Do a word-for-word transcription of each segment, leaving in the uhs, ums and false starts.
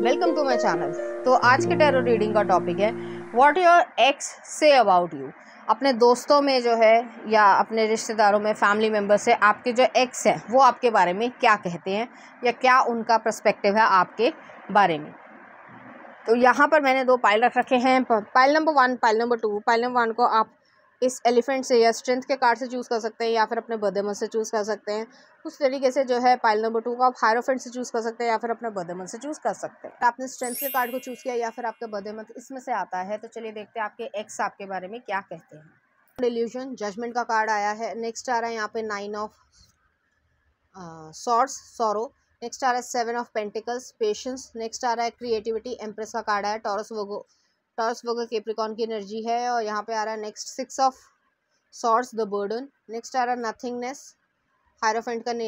Welcome to my channel. तो आज के टैरो रीडिंग का टॉपिक है what your ex say about you. अपने दोस्तों में जो है या अपने रिश्तेदारों में, फैमिली मेम्बर से आपके जो एक्स हैं वो आपके बारे में क्या कहते हैं या क्या उनका पर्सपेक्टिव है आपके बारे में। तो यहाँ पर मैंने दो पाइल रख रखे हैं, pile number one, pile number two. Pile number one को आप इस एलिफेंट से या स्ट्रेंथ के कार्ड से चूज़ कर सकते हैं या फिर अपने बर्थडे मंथ से चूज़ कर सकते हैं। उस तरीके से जो है पाइल नंबर टू को आप हायरोफेंट से चूज़ कर सकते हैं या फिर अपने बर्थडे मंथ से चूज़ कर सकते हैं। आपने स्ट्रेंथ के कार्ड को चूज़ किया या फिर आपका बर्थडे मंथ इसमें से आता है, तो चलिए देखते हैं आपके एक्स आपके बारे में क्या कहते हैं। इल्यूजन, जजमेंट का कार्ड आया है। नेक्स्ट आ रहा है यहाँ पे nine of swords, sorrow. Next आ रहा है seven of pentacles, patience. Next आ रहा है क्रिएटिविटी, एम्प्रेस का कार्ड आया। Taurus Virgo, Taurus Virgo Capricorn की एनर्जी है। और यहाँ पे आ रहा है next six of swords, the burden. Next आ रहा है नथिंगनेस, हायरोफेंट का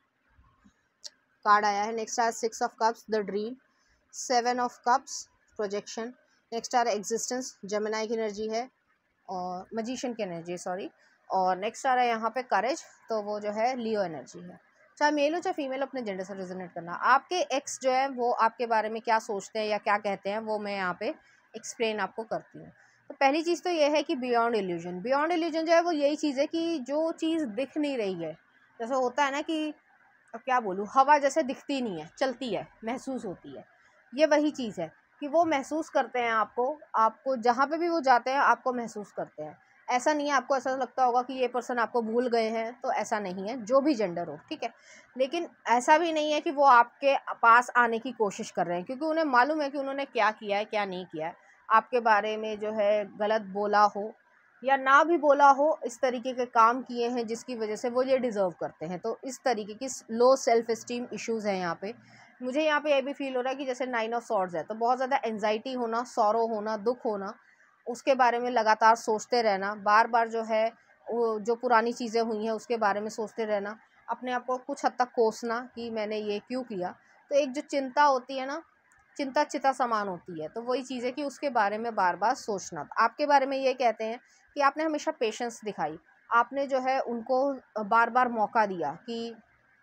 कार्ड आया है। नेक्स्ट आ रहा है six of cups, the dream. Seven of cups, projection. Next आ रहा है एग्जिस्टेंस, जेमिनी की एनर्जी है और मजिशियन की एनर्जी, सॉरी। और नेक्स्ट आ रहा है यहाँ पे करेज, तो वो जो है लियो एनर्जी है। चाहे मेल हो चाहे फीमेल, अपने जेंडर से रेजोनेट करना। आपके एक्स जो है वो आपके बारे में क्या सोचते हैं या क्या कहते हैं वो मैं यहाँ पे एक्सप्लेन आपको करती हूँ। तो पहली चीज़ तो ये है कि बियॉन्ड इल्यूजन। बियॉन्ड इल्यूजन जो है वो यही चीज़ है कि जो चीज़ दिख नहीं रही है, जैसे होता है ना कि अब क्या बोलूँ, हवा जैसे दिखती नहीं है, चलती है, महसूस होती है, ये वही चीज़ है कि वो महसूस करते हैं आपको आपको जहाँ पे भी वो जाते हैं आपको महसूस करते हैं। ऐसा नहीं है आपको ऐसा लगता होगा कि ये पर्सन आपको भूल गए हैं, तो ऐसा नहीं है, जो भी जेंडर हो, ठीक है। लेकिन ऐसा भी नहीं है कि वो आपके पास आने की कोशिश कर रहे हैं, क्योंकि उन्हें मालूम है कि उन्होंने क्या किया है क्या नहीं किया है, आपके बारे में जो है गलत बोला हो या ना भी बोला हो, इस तरीके के काम किए हैं जिसकी वजह से वो ये डिज़र्व करते हैं। तो इस तरीके की लो सेल्फ इस्टीम इश्यूज़ हैं यहाँ पे। मुझे यहाँ पे ये भी फील हो रहा है कि जैसे नाइन ऑफ सॉर्ड्स है, तो बहुत ज़्यादा एंजाइटी होना, सॉरो होना, दुख होना, उसके बारे में लगातार सोचते रहना, बार बार जो है वो जो पुरानी चीज़ें हुई हैं उसके बारे में सोचते रहना, अपने आप को कुछ हद तक कोसना कि मैंने ये क्यों किया। तो एक जो चिंता होती है ना, चिंता चिता समान होती है, तो वही चीज़ है कि उसके बारे में बार बार सोचना। आपके बारे में ये कहते हैं कि आपने हमेशा पेशेंस दिखाई, आपने जो है उनको बार बार मौका दिया कि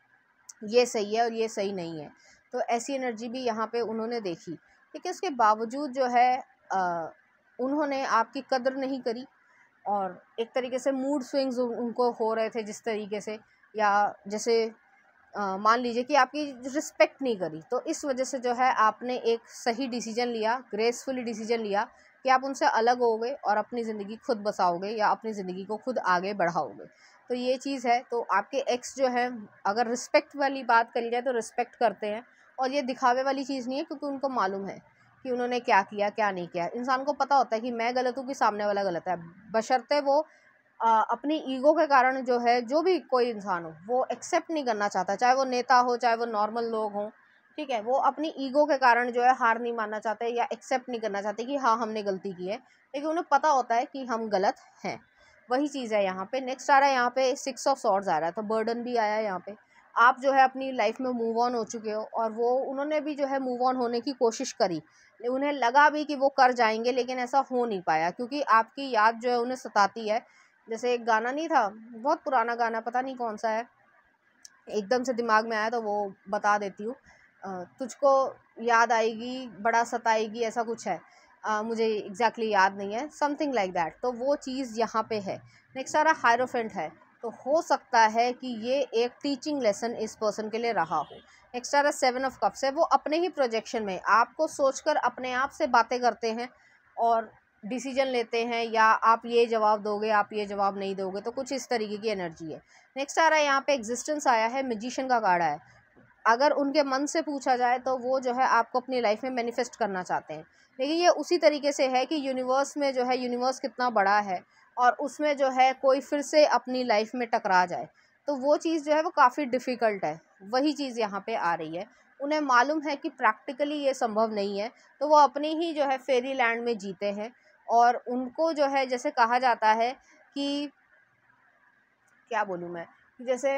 ये सही है और ये सही नहीं है। तो ऐसी एनर्जी भी यहाँ पे उन्होंने देखी, लेकिन उसके बावजूद जो है आ, उन्होंने आपकी कदर नहीं करी और एक तरीके से मूड स्विंग्स उनको हो रहे थे जिस तरीके से, या जैसे मान लीजिए कि आपकी रिस्पेक्ट नहीं करी। तो इस वजह से जो है आपने एक सही डिसीजन लिया, ग्रेसफुली डिसीजन लिया कि आप उनसे अलग होगे और अपनी ज़िंदगी खुद बसाओगे या अपनी ज़िंदगी को खुद आगे बढ़ाओगे। तो ये चीज़ है। तो आपके एक्स जो है, अगर रिस्पेक्ट वाली बात करी जाए तो रिस्पेक्ट करते हैं, और ये दिखावे वाली चीज़ नहीं है, क्योंकि उनको मालूम है कि उन्होंने क्या किया क्या नहीं किया। इंसान को पता होता है कि मैं गलत हूँ कि सामने वाला गलत है, बशर्ते वो आ, अपनी ईगो के कारण जो है, जो भी कोई इंसान हो वो एक्सेप्ट नहीं करना चाहता, चाहे वो नेता हो चाहे वो नॉर्मल लोग हों, ठीक है। वो अपनी ईगो के कारण जो है हार नहीं मानना चाहते या एक्सेप्ट नहीं करना चाहते कि हाँ हमने गलती की है, लेकिन उन्हें पता होता है कि हम गलत हैं। वही चीज़ है यहाँ पे। नेक्स्ट आ रहा है यहाँ पे सिक्स ऑफ सॉर्ड्स आ रहा है, तो बर्डन भी आया है यहाँ पे। आप जो है अपनी लाइफ में मूव ऑन हो चुके हो, और वो उन्होंने भी जो है मूव ऑन होने की कोशिश करी, उन्हें लगा भी कि वो कर जाएंगे, लेकिन ऐसा हो नहीं पाया, क्योंकि आपकी याद जो है उन्हें सताती है। जैसे एक गाना नहीं था, बहुत पुराना गाना, पता नहीं कौन सा है, एकदम से दिमाग में आया तो वो बता देती हूँ। तुझको याद आएगी बड़ा सताएगी, ऐसा कुछ है, आ, मुझे एग्जैक्टली याद नहीं है, समथिंग लाइक दैट। तो वो चीज़ यहाँ पे है। नेक्स्ट आ रहा हायरोफेंट है, तो हो सकता है कि ये एक टीचिंग लेसन इस पर्सन के लिए रहा हो। नेक्स्ट आ रहा सेवन ऑफ कप्स है, वो अपने ही प्रोजेक्शन में आपको सोचकर अपने आप से बातें करते हैं और डिसीजन लेते हैं, या आप ये जवाब दोगे आप ये जवाब नहीं दोगे, तो कुछ इस तरीके की एनर्जी है। नेक्स्ट आ रहा है यहाँ पे एग्जिस्टेंस आया है, मैजिशियन का कार्ड है। अगर उनके मन से पूछा जाए तो वो जो है आपको अपनी लाइफ में मैनिफेस्ट करना चाहते हैं, लेकिन ये उसी तरीके से है कि यूनिवर्स में जो है, यूनिवर्स कितना बड़ा है और उसमें जो है कोई फिर से अपनी लाइफ में टकरा जाए, तो वो चीज़ जो है वो काफ़ी डिफ़िकल्ट है। वही चीज़ यहाँ पे आ रही है। उन्हें मालूम है कि प्रैक्टिकली ये संभव नहीं है, तो वो अपनी ही जो है फेरी लैंड में जीते हैं। और उनको जो है, जैसे कहा जाता है कि क्या बोलूँ मैं, जैसे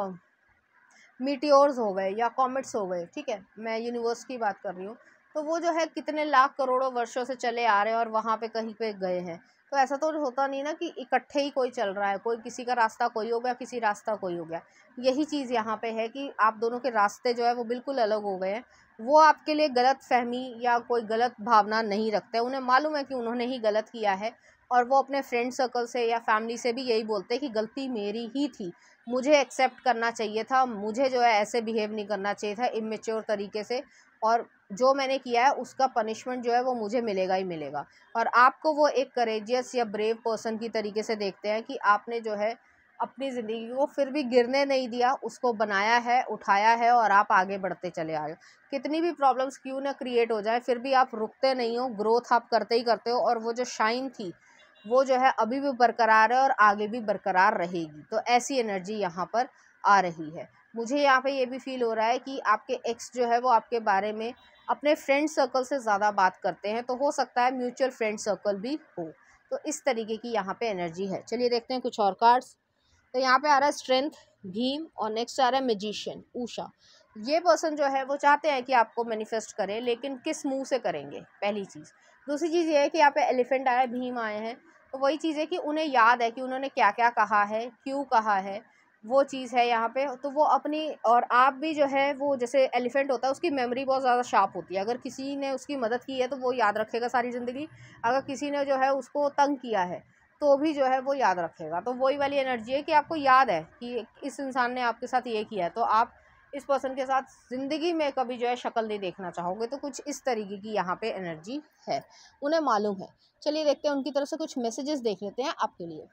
मीटियोर्स हो गए या कॉमेट्स हो गए, ठीक है, मैं यूनिवर्स की बात कर रही हूँ, तो वो जो है कितने लाख करोड़ों वर्षों से चले आ रहे हैं और वहाँ पे कहीं पे गए हैं। तो ऐसा तो होता नहीं ना कि इकट्ठे ही कोई चल रहा है, कोई किसी का रास्ता कोई हो गया, किसी रास्ता कोई हो गया। यही चीज़ यहाँ पे है कि आप दोनों के रास्ते जो है वो बिल्कुल अलग हो गए हैं। वो आपके लिए गलत फहमी या कोई गलत भावना नहीं रखते, उन्हें मालूम है कि उन्होंने ही गलत किया है, और वो अपने फ्रेंड सर्कल से या फैमिली से भी यही बोलते हैं कि गलती मेरी ही थी, मुझे एक्सेप्ट करना चाहिए था, मुझे जो है ऐसे बिहेव नहीं करना चाहिए था इमेच्योर तरीके से, और जो मैंने किया है उसका पनिशमेंट जो है वो मुझे मिलेगा ही मिलेगा। और आपको वो एक करेजियस या ब्रेव पर्सन की तरीके से देखते हैं कि आपने जो है अपनी ज़िंदगी को फिर भी गिरने नहीं दिया, उसको बनाया है, उठाया है, और आप आगे बढ़ते चले आ रहे हो। कितनी भी प्रॉब्लम्स क्यों ना क्रिएट हो जाए, फिर भी आप रुकते नहीं हो, ग्रोथ आप करते ही करते हो, और वो जो शाइन थी वो जो है अभी भी बरकरार है और आगे भी बरकरार रहेगी। तो ऐसी एनर्जी यहाँ पर आ रही है। मुझे यहाँ पे ये भी फील हो रहा है कि आपके एक्स जो है वो आपके बारे में अपने फ्रेंड सर्कल से ज़्यादा बात करते हैं, तो हो सकता है म्यूचुअल फ्रेंड सर्कल भी हो। तो इस तरीके की यहाँ पे एनर्जी है। चलिए देखते हैं कुछ और कार्ड्स। तो यहाँ पे आ रहा है स्ट्रेंथ भीम, और नेक्स्ट आ रहा है मैजिशियन उषा। ये पर्सन जो है वो चाहते हैं कि आपको मैनिफेस्ट करें, लेकिन किस मुंह से करेंगे, पहली चीज़। दूसरी चीज़ ये है कि यहाँ पे एलिफेंट आया, भीम आए हैं, तो वही चीज़ है कि उन्हें याद है कि उन्होंने क्या क्या कहा है, क्यों कहा है, वो चीज़ है यहाँ पे। तो वो अपनी, और आप भी जो है वो जैसे एलिफेंट होता है उसकी मेमोरी बहुत ज़्यादा शार्प होती है, अगर किसी ने उसकी मदद की है तो वो याद रखेगा सारी ज़िंदगी, अगर किसी ने जो है उसको तंग किया है तो भी जो है वो याद रखेगा। तो वही वाली एनर्जी है कि आपको याद है कि इस इंसान ने आपके साथ ये किया है, तो आप इस पर्सन के साथ ज़िंदगी में कभी जो है शक्ल नहीं देखना चाहोगे। तो कुछ इस तरीके की यहाँ पे एनर्जी है, उन्हें मालूम है। चलिए देखते हैं उनकी तरफ से कुछ मैसेजेस देख लेते हैं आपके लिए।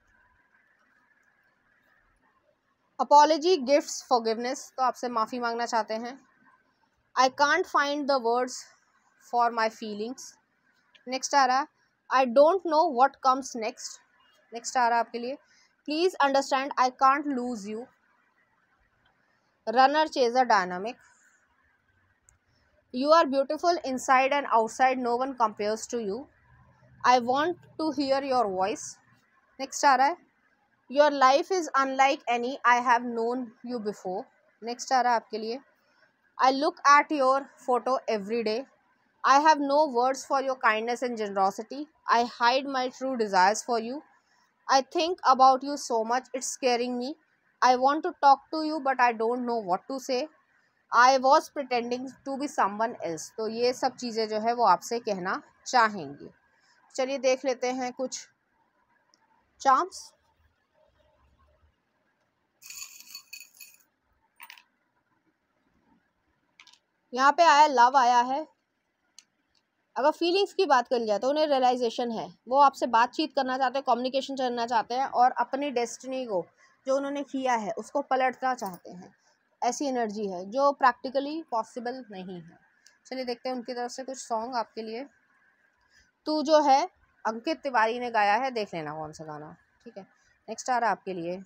अपॉलॉजी गिफ्ट्स फॉरगिवनेस, तो आपसे माफ़ी मांगना चाहते हैं। I can't find the words for my feelings. Next आ रहा है I don't know what comes next. Next आ रहा है आपके लिए please understand I can't lose you. Runner chaser dynamic, you are beautiful inside and outside, no one compares to you. I want to hear your voice. Next आ रहा है your life is unlike any I have known you before. Next आ रहा है आपके लिए I look at your photo every day. I have no words for your kindness and generosity. I hide my true desires for you. I think about you so much, it's scaring me. I want to talk to you but I don't know what to say. I was pretending to be someone else. तो ये सब चीज़ें जो है वो आपसे कहना चाहेंगी। चलिए देख लेते हैं कुछ चार्म्स। यहाँ पे आया लव आया है। अगर फीलिंग्स की बात करी जाए तो उन्हें रियलाइजेशन है, वो आपसे बातचीत करना चाहते हैं, कम्युनिकेशन करना चाहते हैं, और अपनी डेस्टिनी को जो उन्होंने किया है उसको पलटना चाहते हैं। ऐसी एनर्जी है जो प्रैक्टिकली पॉसिबल नहीं है। चलिए देखते हैं उनकी तरफ से कुछ सॉन्ग आपके लिए। तू जो है अंकित तिवारी ने गाया है, देख लेना कौन सा गाना, ठीक है। नेक्स्ट आ रहा है आपके लिए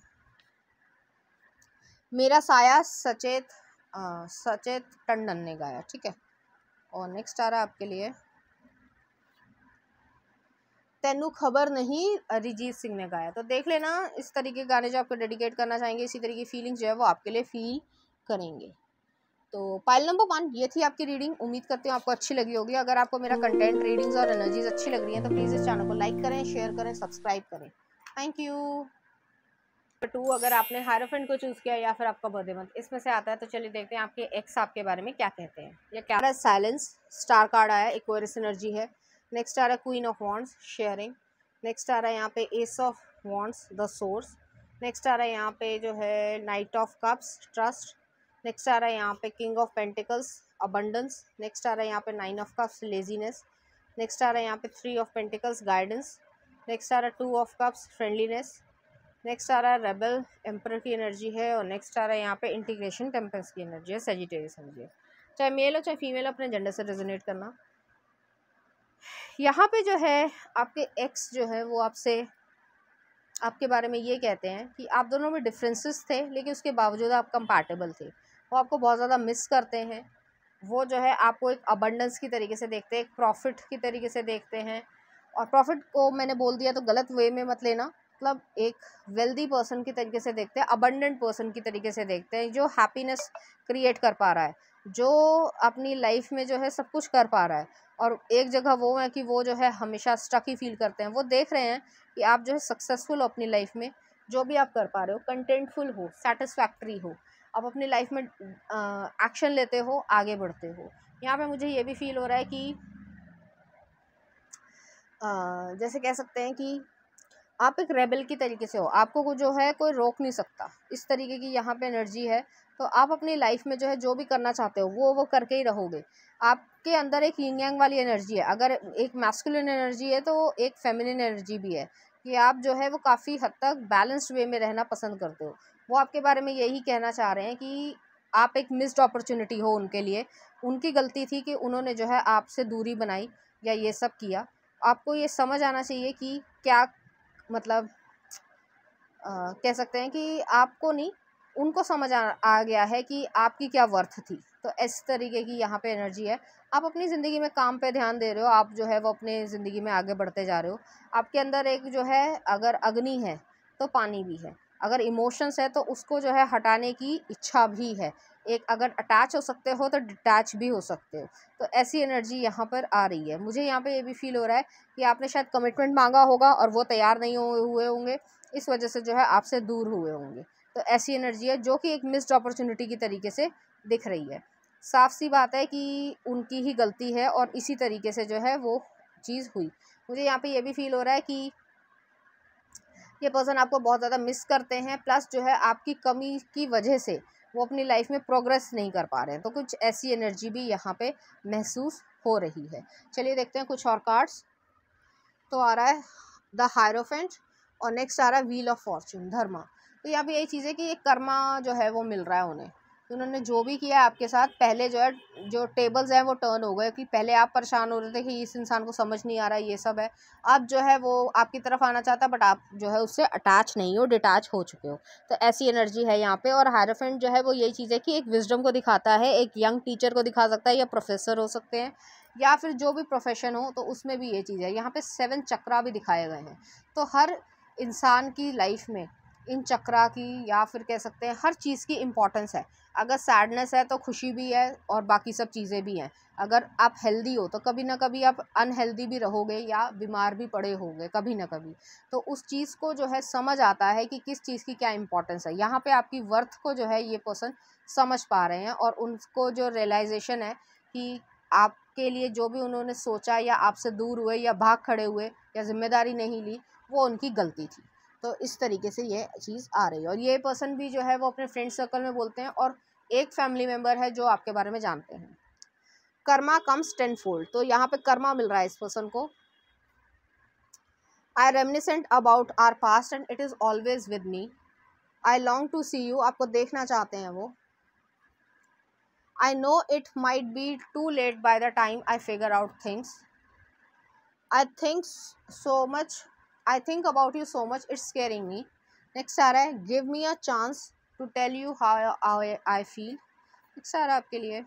मेरा साया, सचेत आ, सचेत टंडन ने गाया, ठीक है। और नेक्स्ट आ रहा है आपके लिए तेनू खबर नहीं, अरिजीत सिंह ने गाया। तो देख लेना इस तरीके के गाने जो आपको डेडिकेट करना चाहेंगे, इसी तरीके की फीलिंग्स जो है वो आपके लिए फील करेंगे। तो पाइल नंबर वन ये थी आपकी रीडिंग। उम्मीद करती हूँ आपको अच्छी लगी होगी। अगर आपको मेरा कंटेंट, रीडिंग्स और एनर्जीज अच्छी लग रही हैं तो प्लीज़ इस चैनल को लाइक करें, शेयर करें, सब्सक्राइब करें। Thank you. टू अगर आपने हायरोफेंट को चूज़ किया या फिर आपका बर्थडे मंथ इसमें से आता है, तो चलिए देखते हैं आपके एक्स आपके बारे में क्या कहते हैं या क्या। साइलेंस, स्टार कार्ड आया, एक्वेरियस एनर्जी है। नेक्स्ट आ रहा है queen of wands, sharing. Next आ रहा है यहाँ पे ace of wands, the source. Next आ रहा है यहाँ पे जो है knight of cups, trust. Next आ रहा है यहाँ पे king of pentacles, abundance. Next आ रहा है यहाँ पे nine of cups, laziness. Next आ रहा है यहाँ पे three of pentacles, guidance. Next आ रहा है two of cups, friendliness. Next आ रहा है रेबल, एम्पर की एनर्जी है। और नेक्स्ट आ रहा है यहाँ पे इंटीग्रेशन, टेम्परेंस की एनर्जी है, सेजिटेरियस एनर्जी है। चाहे मेल हो चाहे फीमेल, अपने जेंडर से रेजोनेट करना। यहाँ पे जो है आपके एक्स जो है वो आपसे आपके बारे में ये कहते हैं कि आप दोनों में डिफरेंसेस थे, लेकिन उसके बावजूद आप कंपैटिबल थे। वो आपको बहुत ज़्यादा मिस करते हैं। वो जो है आपको एक अबंडेंस की तरीके से देखते हैं, एक प्रॉफिट की तरीके से देखते हैं। और प्रॉफिट को मैंने बोल दिया तो गलत वे में मत लेना, मतलब एक वेल्दी पर्सन की तरीके से देखते हैं, अबंडेंट पर्सन की तरीके से देखते हैं, जो हैप्पीनेस क्रिएट कर पा रहा है, जो अपनी लाइफ में जो है सब कुछ कर पा रहा है। और एक जगह वो है कि वो जो है हमेशा स्टक ही फील करते हैं। वो देख रहे हैं कि आप जो है सक्सेसफुल हो अपनी लाइफ में, जो भी आप कर पा रहे हो, कंटेंटफुल हो, सेटिस्फैक्ट्री हो, आप अपनी लाइफ में एक्शन लेते हो, आगे बढ़ते हो। यहाँ पे मुझे ये भी फील हो रहा है कि आ, जैसे कह सकते हैं कि आप एक रेबल की तरीके से हो, आपको जो है कोई रोक नहीं सकता, इस तरीके की यहाँ पे एनर्जी है। तो आप अपनी लाइफ में जो है जो भी करना चाहते हो वो वो करके ही रहोगे। आपके अंदर एक यिंग यांग वाली एनर्जी है, अगर एक मैस्कुलिन एनर्जी है तो एक फेमिनिन एनर्जी भी है, कि आप जो है वो काफ़ी हद तक बैलेंस्ड वे में रहना पसंद करते हो। वो आपके बारे में यही कहना चाह रहे हैं कि आप एक मिस्ड अपॉर्चुनिटी हो उनके लिए, उनकी गलती थी कि उन्होंने जो है आपसे दूरी बनाई या ये सब किया। आपको ये समझ आना चाहिए कि क्या मतलब आ, कह सकते हैं कि आपको नहीं, उनको समझ आ, आ गया है कि आपकी क्या वर्थ थी। तो इस तरीके की यहाँ पे एनर्जी है। आप अपनी ज़िंदगी में काम पे ध्यान दे रहे हो, आप जो है वो अपने ज़िंदगी में आगे बढ़ते जा रहे हो। आपके अंदर एक जो है अगर अग्नि है तो पानी भी है, अगर इमोशंस है तो उसको जो है हटाने की इच्छा भी है। एक अगर अटैच हो सकते हो तो डिटैच भी हो सकते हो। तो ऐसी एनर्जी यहाँ पर आ रही है। मुझे यहाँ पे ये भी फील हो रहा है कि आपने शायद कमिटमेंट मांगा होगा और वो तैयार नहीं हुए होंगे, इस वजह से जो है आपसे दूर हुए होंगे। तो ऐसी एनर्जी है जो कि एक मिस्ड अपॉर्चुनिटी की तरीके से दिख रही है। साफ सी बात है कि उनकी ही गलती है और इसी तरीके से जो है वो चीज़ हुई। मुझे यहाँ पे ये भी फील हो रहा है कि ये पर्सन आपको बहुत ज़्यादा मिस करते हैं, प्लस जो है आपकी कमी की वजह से वो अपनी लाइफ में प्रोग्रेस नहीं कर पा रहे हैं। तो कुछ ऐसी एनर्जी भी यहाँ पे महसूस हो रही है। चलिए देखते हैं कुछ और कार्ड्स। तो आ रहा है द हायरोफेंट और नेक्स्ट आ रहा है व्हील ऑफ फॉर्चून, धर्मा। तो यहाँ पे यही चीज़ है कि एक कर्मा जो है वो मिल रहा है उन्हें, तो उन्होंने जो भी किया है आपके साथ, पहले जो है जो टेबल्स हैं वो टर्न हो गए, कि पहले आप परेशान हो रहे थे कि इस इंसान को समझ नहीं आ रहा ये सब है, अब जो है वो आपकी तरफ आना चाहता है, बट आप जो है उससे अटैच नहीं हो, डिटैच हो चुके हो। तो ऐसी एनर्जी है यहाँ पे। और हायरोफेंट जो है वो यही चीज़ है कि एक विजडम को दिखाता है, एक यंग टीचर को दिखा सकता है, या प्रोफेसर हो सकते हैं, या फिर जो भी प्रोफेशन हो, तो उसमें भी ये चीज़ है। यहाँ पे सेवन चक्रा भी दिखाए गए हैं। तो हर इंसान की लाइफ में इन चक्रा की, या फिर कह सकते हैं हर चीज़ की इम्पोर्टेंस है। अगर सैडनेस है तो खुशी भी है और बाकी सब चीज़ें भी हैं। अगर आप हेल्दी हो तो कभी ना कभी आप अनहेल्दी भी रहोगे या बीमार भी पड़े होगे कभी ना कभी। तो उस चीज़ को जो है समझ आता है कि किस चीज़ की क्या इम्पोर्टेंस है। यहाँ पे आपकी वर्थ को जो है ये पर्सन समझ पा रहे हैं, और उनको जो रियलाइजेशन है कि आपके लिए जो भी उन्होंने सोचा, या आपसे दूर हुए, या भाग खड़े हुए, या जिम्मेदारी नहीं ली, वो उनकी गलती थी। तो इस तरीके से ये चीज़ आ रही है। और ये पर्सन भी जो है वो अपने फ्रेंड सर्कल में बोलते हैं, और एक फैमिली मेम्बर है जो आपके बारे में जानते हैं। कर्मा कम्स टेन फोल्ड, तो यहाँ पे कर्मा मिल रहा है इस पर्सन को। I reminiscent about our past and it is always with me. I long to see you, आपको देखना चाहते हैं वो। I know it might be too late by the time I figure out things. I think so much I think about you so much, it's scaring me. Next आ रहा है give me a chance to tell you how I feel. Next आ रहा है आपके लिए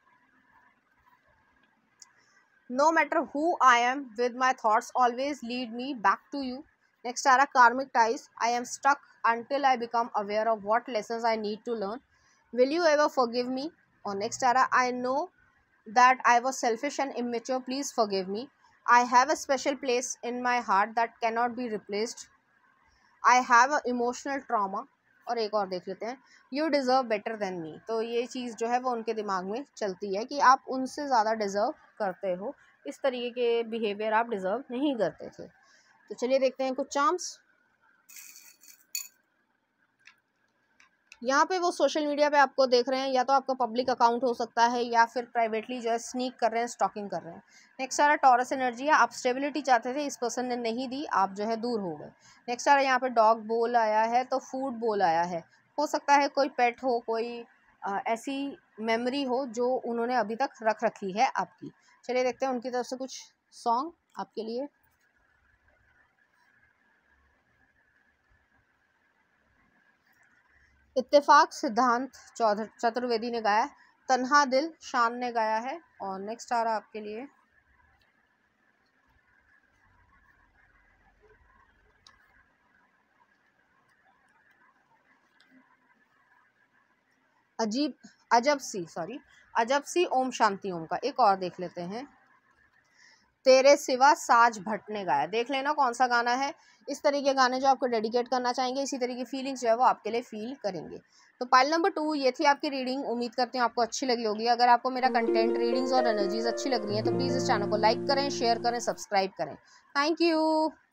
no matter who I am with my thoughts always lead me back to you. Next आ रहा karmic ties, I am stuck until I become aware of what lessons I need to learn. Will you ever forgive me? और next आ रहा I know that I was selfish and immature. Please forgive me. I have a special place in my heart that cannot be replaced. I have a emotional trauma. और एक और देख लेते हैं You deserve better than me. तो ये चीज़ जो है वो उनके दिमाग में चलती है कि आप उनसे ज़्यादा डिज़र्व करते हो, इस तरीके के बिहेवियर आप डिज़र्व नहीं करते थे। तो चलिए देखते हैं कुछ चार्म्स। यहाँ पे वो सोशल मीडिया पे आपको देख रहे हैं, या तो आपका पब्लिक अकाउंट हो सकता है, या फिर प्राइवेटली जो है स्नीक कर रहे हैं, स्टॉकिंग कर रहे हैं। नेक्स्ट आ रहा टॉरस एनर्जी है, आप स्टेबिलिटी चाहते थे, इस पर्सन ने नहीं दी, आप जो है दूर हो गए। नेक्स्ट आ रहा है यहाँ पे डॉग बोल आया है, तो फूड बोल आया है। हो सकता है कोई पेट हो, कोई आ, ऐसी मेमोरी हो जो उन्होंने अभी तक रख रखी है आपकी। चलिए देखते हैं उनकी तरफ से कुछ सॉन्ग आपके लिए। इत्तेफाक सिद्धांत चौधर चतुर्वेदी ने गाया है। तन्हा दिल शान ने गाया है। और नेक्स्ट आ रहा आपके लिए अजीब अजब सी सॉरी अजब सी ओम शांति ओम का। एक और देख लेते हैं तेरे सिवा साज भट्ट ने गाया। देख लेना कौन सा गाना है। इस तरह के गाने जो आपको डेडिकेट करना चाहेंगे, इसी तरह की फीलिंग्स जो है वो आपके लिए फील करेंगे। तो पाइल नंबर टू ये थी आपकी रीडिंग। उम्मीद करती हूँ आपको अच्छी लगी होगी। अगर आपको मेरा कंटेंट, रीडिंग्स और एनर्जीज अच्छी लग रही हैं तो प्लीज़ इस चैनल को लाइक करें, शेयर करें, सब्सक्राइब करें। Thank you.